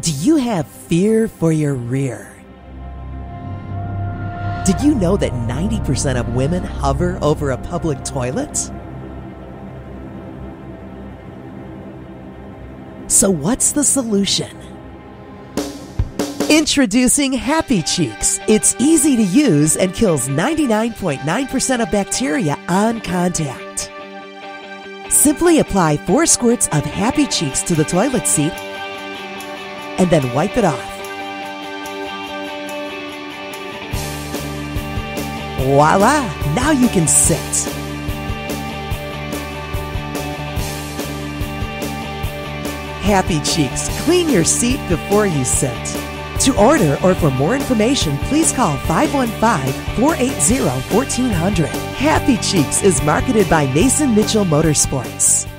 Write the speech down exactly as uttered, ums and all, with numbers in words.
Do you have fear for your rear? Did you know that ninety percent of women hover over a public toilet? So what's the solution? Introducing Happy Cheeks. It's easy to use and kills ninety-nine point nine percent of bacteria on contact. Simply apply four squirts of Happy Cheeks to the toilet seat and then wipe it off. Voila! Now you can sit. Happy Cheeks. Clean your seat before you sit. To order or for more information, please call five one five, four eight zero, one four zero zero. Happy Cheeks is marketed by Mason Mitchell Motorsports.